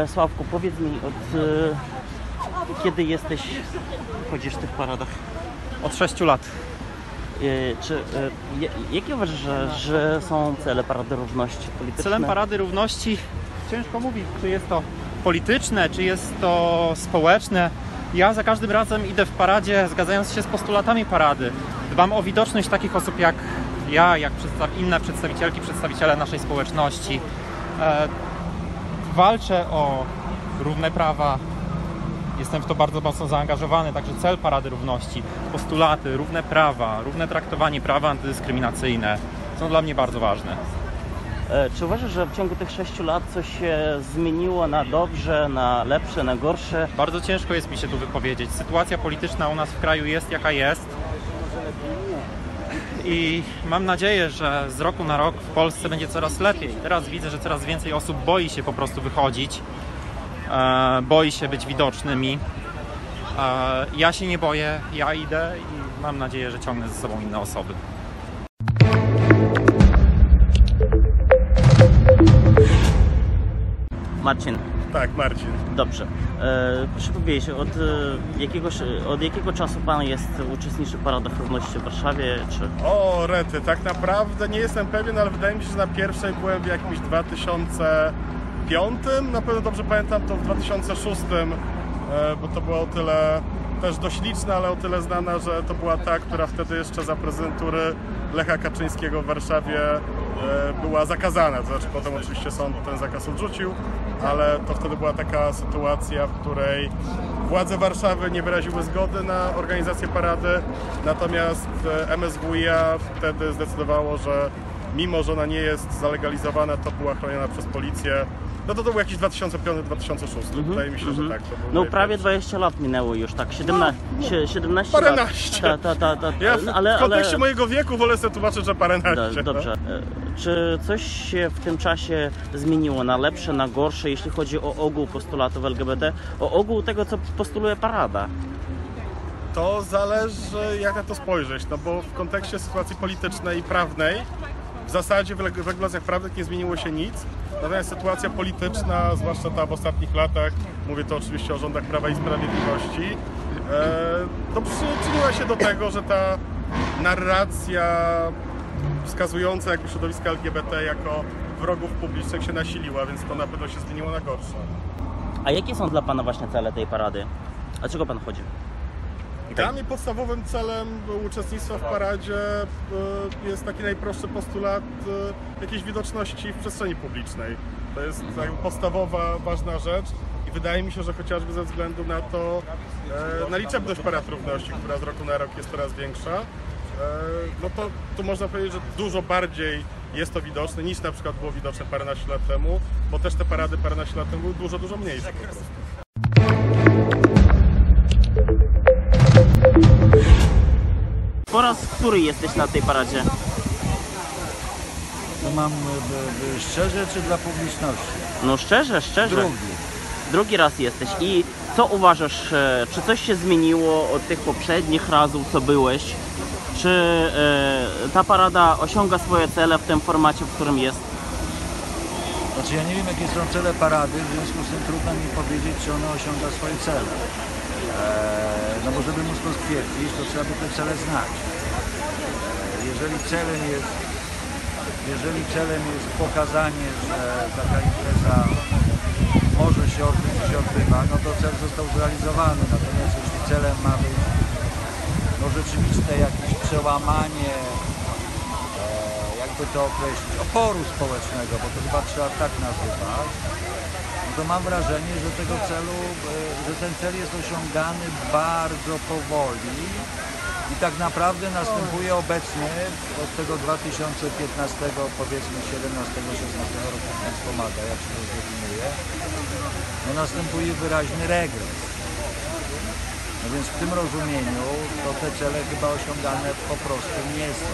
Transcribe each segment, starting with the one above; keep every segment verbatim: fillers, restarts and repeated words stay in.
Sławku, powiedz mi, od e, kiedy jesteś, chodzisz w tych paradach? Od sześciu lat. E, czy, e, jakie uważasz, że, że są cele Parady Równości polityczne? Celem Parady Równości ciężko mówić, czy jest to polityczne, czy jest to społeczne. Ja za każdym razem idę w paradzie, zgadzając się z postulatami parady. Dbam o widoczność takich osób jak ja, jak inne przedstawicielki, przedstawiciele naszej społeczności. E, walczę o równe prawa. Jestem w to bardzo mocno zaangażowany, także cel Parady Równości, postulaty, równe prawa, równe traktowanie, prawa antydyskryminacyjne są dla mnie bardzo ważne. E, czy uważasz, że w ciągu tych sześciu lat coś się zmieniło na dobrze, na lepsze, na gorsze? Bardzo ciężko jest mi się tu wypowiedzieć. Sytuacja polityczna u nas w kraju jest jaka jest. I mam nadzieję, że z roku na rok w Polsce będzie coraz lepiej. Teraz widzę, że coraz więcej osób boi się po prostu wychodzić. E, boi się być widocznymi. E, ja się nie boję, ja idę i mam nadzieję, że ciągnę ze sobą inne osoby. Marcin. Tak, Marcin. Dobrze. E, proszę powiedzieć, od, e, jakiegoś, od jakiego czasu Pan jest uczestniczy w Paradach Równości w Warszawie? Czy... O, rety, tak naprawdę nie jestem pewien, ale wydaje mi się, że na pierwszej byłem w jakimś dwa tysiące piątym. Na pewno dobrze pamiętam to w dwa tysiące szóstym, e, bo to była o tyle też dość liczna, ale o tyle znana, że to była ta, która wtedy jeszcze za prezydentury Lecha Kaczyńskiego w Warszawie e, była zakazana. To znaczy potem oczywiście sąd ten zakaz odrzucił, ale to wtedy była taka sytuacja, w której władze Warszawy nie wyraziły zgody na organizację parady, natomiast M S W i A wtedy zdecydowało, że mimo że ona nie jest zalegalizowana, to była chroniona przez policję. No to to był jakiś dwa tysiące piąty dwa tysiące szósty. Mm-hmm, Wydaje mi się, mm-hmm. że tak. To był no prawie dwadzieścia lat minęło już, tak? siedemnaście, no, siedemnaście paręnaście. lat. Ta, ta, ta, ta. Ja w, ale, w kontekście ale... mojego wieku wolę sobie tłumaczyć, że paręnaście. Do, dobrze. No. Czy coś się w tym czasie zmieniło na lepsze, na gorsze, jeśli chodzi o ogół postulatów L G B T? O ogół tego, co postuluje parada? To zależy, jak na to spojrzeć, no bo w kontekście sytuacji politycznej i prawnej w zasadzie w regulacjach prawnych nie zmieniło się nic, natomiast sytuacja polityczna, zwłaszcza ta w ostatnich latach, mówię to oczywiście o rządach Prawa i Sprawiedliwości, to przyczyniła się do tego, że ta narracja wskazująca jakby środowiska L G B T jako wrogów publicznych się nasiliła, więc to na pewno się zmieniło na gorsze. A jakie są dla Pana właśnie cele tej parady? Dlaczego Pan chodzi? Dla mnie podstawowym celem uczestnictwa w paradzie jest taki najprostszy postulat jakiejś widoczności w przestrzeni publicznej. To jest podstawowa, ważna rzecz i wydaje mi się, że chociażby ze względu na to, na liczebność Parad Równości, która z roku na rok jest coraz większa, no to, to można powiedzieć, że dużo bardziej jest to widoczne niż na przykład było widoczne paręnaście lat temu, bo też te parady paręnaście lat temu były dużo, dużo mniejsze po prostu. Po raz który jesteś na tej paradzie? To mam by, by szczerze czy dla publiczności? No szczerze, szczerze. Drugi. Drugi raz jesteś. I co uważasz, czy coś się zmieniło od tych poprzednich razów, co byłeś? Czy e, ta parada osiąga swoje cele w tym formacie, w którym jest? Znaczy ja nie wiem, jakie są cele parady, w związku z tym trudno mi powiedzieć, czy ona osiąga swoje cele. Eee, no bo żeby móc to stwierdzić, to trzeba by te cele znać. Eee, jeżeli celem jest, jeżeli celem jest pokazanie, że taka impreza może się odbyć i się odbywa, no to cel został zrealizowany. Natomiast jeśli celem ma być no rzeczywiste jakieś przełamanie, e, jakby to określić, oporu społecznego, bo to chyba trzeba tak nazywać, no to mam wrażenie, że tego celu, e, że ten cel jest osiągany bardzo powoli i tak naprawdę następuje obecnie od tego dwa tysiące piętnastego, powiedzmy siedemnastego, szesnastego roku Państwo Maga, jak się to zdefiniuje, no następuje wyraźny regres. No więc w tym rozumieniu to te cele chyba osiągane po prostu nie są.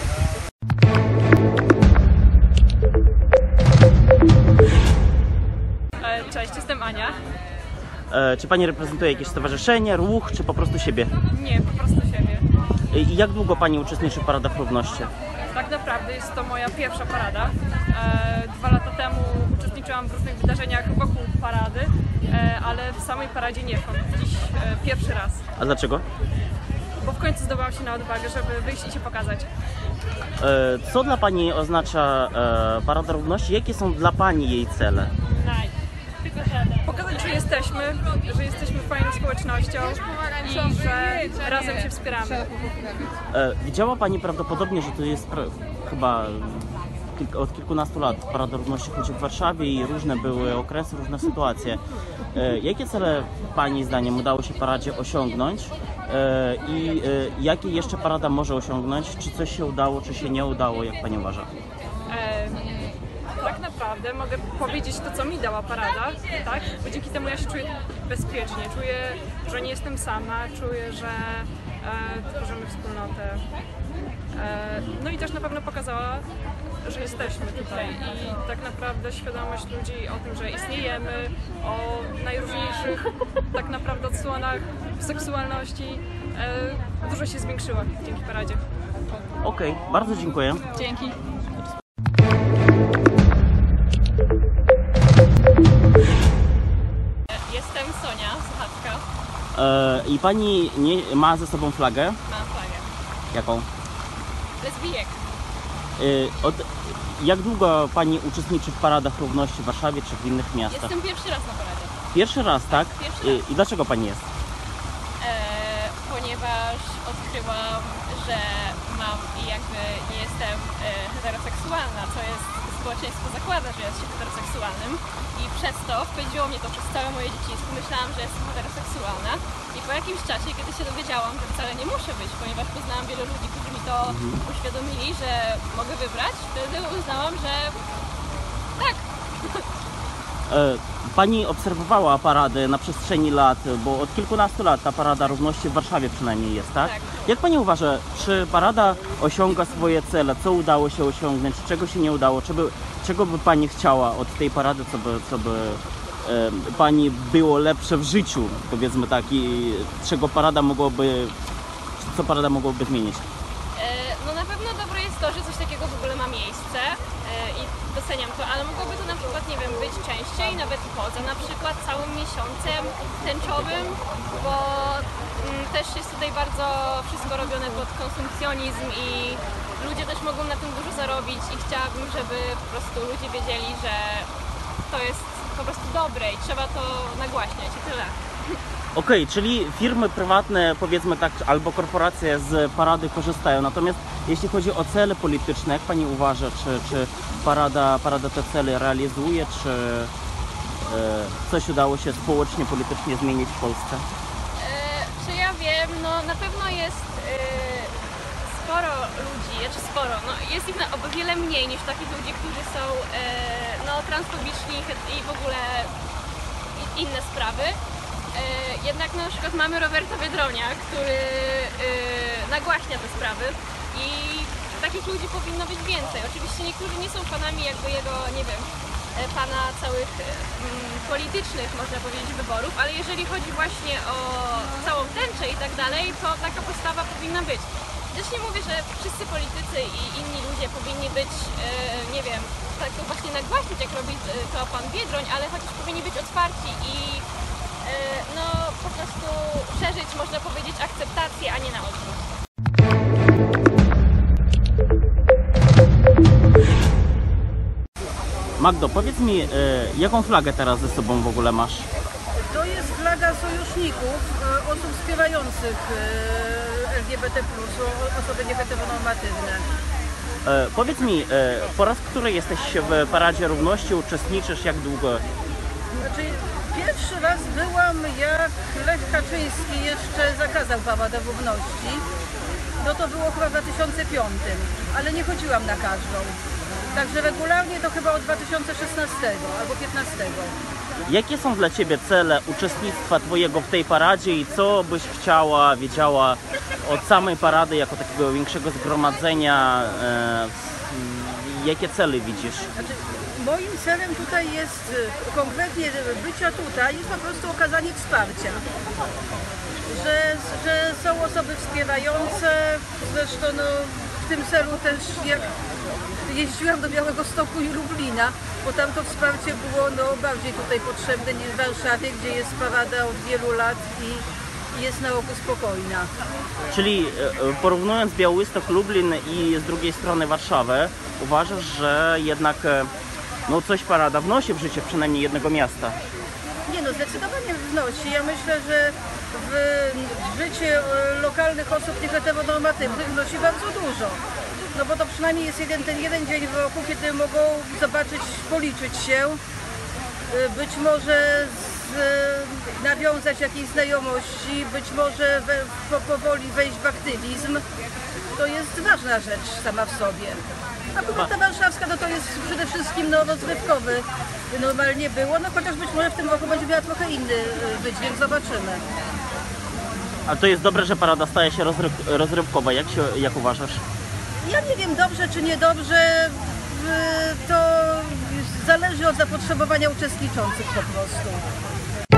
Cześć, jestem Ania. E, czy Pani reprezentuje jakieś stowarzyszenie, ruch, czy po prostu siebie? Nie, po prostu siebie. I jak długo Pani uczestniczy w Paradach Równości? Tak tak naprawdę jest to moja pierwsza parada. E, dwa lata temu uczestniczyłam w różnych wydarzeniach wokół parady, e, ale w samej paradzie nie byłam. Dziś e, pierwszy raz, A dlaczego? bo w końcu zdobyłam się na odwagę, żeby wyjść i się pokazać. E, Co dla Pani oznacza e, Parada Równości? Jakie są dla Pani jej cele? Pokazać, że jesteśmy, że jesteśmy fajną społecznością i że razem się wspieramy. E, Widziała Pani prawdopodobnie, że to jest pra- chyba kilk- od kilkunastu lat Parada Równości chodzi w Warszawie i różne były okresy, różne sytuacje. E, Jakie cele Pani zdaniem udało się paradzie osiągnąć e, i e, jakie jeszcze parada może osiągnąć? Czy coś się udało, czy się nie udało, jak Pani uważa? Em, Tak naprawdę mogę powiedzieć to, co mi dała parada, tak? Bo dzięki temu ja się czuję bezpiecznie, czuję, że nie jestem sama, czuję, że e, tworzymy wspólnotę. E, no i też na pewno pokazała, że jesteśmy tutaj i tak naprawdę świadomość ludzi o tym, że istniejemy, o najróżniejszych tak naprawdę odsłonach seksualności e, dużo się zwiększyła dzięki paradzie. Okej, bardzo dziękuję. Dzięki. Jestem Sonia z Chatka. E, I Pani nie, ma ze sobą flagę? Mam flagę. Jaką? Lesbijek. E, od, jak długo Pani uczestniczy w paradach równości w Warszawie czy w innych miastach? Jestem pierwszy raz na paradzie. Pierwszy raz, tak? Pierwszy I, raz. I dlaczego Pani jest? E, ponieważ odkryłam, że mam i jakby nie jestem e, heteroseksualna, co jest społeczeństwo zakłada, że jest się heteroseksualnym i przez to wpędziło mnie to przez całe moje dzieciństwo. Myślałam, że jestem heteroseksualna i po jakimś czasie, kiedy się dowiedziałam, że wcale nie muszę być, ponieważ poznałam wielu ludzi, którzy mi to uświadomili, że mogę wybrać, wtedy uznałam, że tak. E, Pani obserwowała parady na przestrzeni lat, bo od kilkunastu lat ta Parada Równości w Warszawie przynajmniej jest, tak? Tak. Jak Pani uważa, czy parada osiąga swoje cele? Co udało się osiągnąć? Czego się nie udało? Czy by, czego by Pani chciała od tej parady, co by, co by e, Pani było lepsze w życiu, powiedzmy tak, i czego parada mogłoby, co parada mogłoby zmienić? E, No na pewno dobre jest to, że coś takiego w ogóle ma miejsce e, i doceniam to, ale mogłoby to na przykład, nie wiem, być częściej, nawet poza na przykład całym miesiącem tęczowym, bo mm, też jest tutaj bardzo wszystko robione pod konsumpcjonizm i ludzie też mogą na tym dużo zarobić i chciałabym, żeby po prostu ludzie wiedzieli, że to jest po prostu dobre i trzeba to nagłaśniać i tyle. Okej, czyli firmy prywatne, powiedzmy tak, albo korporacje z parady korzystają. Natomiast jeśli chodzi o cele polityczne, jak Pani uważa, czy, czy parada, parada te cele realizuje, czy e, coś udało się społecznie, politycznie zmienić w Polsce? E, Czy ja wiem, no na pewno jest e, sporo ludzi, czy sporo, no jest ich na, o wiele mniej niż takich ludzi, którzy są e, no, transfobiczni i w ogóle i, inne sprawy. E, jednak no, na przykład mamy Roberta Biedronia, który e, nagłaśnia te sprawy i takich ludzi powinno być więcej. Oczywiście niektórzy nie są fanami jakby jego, nie wiem, e, pana całych e, m, politycznych, można powiedzieć, wyborów, ale jeżeli chodzi właśnie o całą tęczę i tak dalej, to taka postawa powinna być. Też nie mówię, że wszyscy politycy i inni ludzie powinni być, e, nie wiem, tak to właśnie nagłaśniać, jak robi e, to pan Biedroń, ale chociaż powinni być otwarci i e, no po prostu szerzyć, można powiedzieć, akceptację, a nie na odwrót. Magdo, powiedz mi, e, jaką flagę teraz ze sobą w ogóle masz? To jest flaga sojuszników, e, osób wspierających e, L G B T plus, o- osoby nieheteronormatywne. E, powiedz mi, e, po raz który jesteś w Paradzie Równości, uczestniczysz, jak długo? Znaczy, pierwszy raz byłam, jak Lech Kaczyński jeszcze zakazał Paradę Równości. No to było chyba w dwa tysiące piątym, ale nie chodziłam na każdą. Także regularnie to chyba od dwa tysiące szesnastego albo piętnastego. Jakie są dla Ciebie cele uczestnictwa Twojego w tej paradzie i co byś chciała, wiedziała od samej parady, jako takiego większego zgromadzenia? E, jakie cele widzisz? Znaczy, moim celem tutaj jest e, konkretnie bycia tutaj, jest po prostu okazanie wsparcia. Że, że są osoby wspierające, zresztą no, tym celu też jak jeździłam do Białegostoku i Lublina, bo tam to wsparcie było no, bardziej tutaj potrzebne niż w Warszawie, gdzie jest parada od wielu lat i jest na ogół spokojna. Czyli e, porównując Białystok, Lublin i z drugiej strony Warszawę, uważasz, że jednak e, no coś parada wnosi w życie przynajmniej jednego miasta? Nie no, zdecydowanie wnosi. Ja myślę, że w, w życie e, lokalnych osób nieheteronormatywnych wnosi bardzo dużo. No bo to przynajmniej jest jeden, ten jeden dzień w roku, kiedy mogą zobaczyć, policzyć się, e, być może z, e, nawiązać jakieś znajomości, być może we, po, powoli wejść w aktywizm. To jest ważna rzecz sama w sobie. A Kubata Warszawska no to jest przede wszystkim no, rozrywkowy. Normalnie było, no chociaż być może w tym roku będzie miała trochę inny y, wydźwięk, zobaczymy. A to jest dobre, że parada staje się rozryw rozrywkowa, jak, się, jak uważasz? Ja nie wiem dobrze czy niedobrze, y, to zależy od zapotrzebowania uczestniczących po prostu.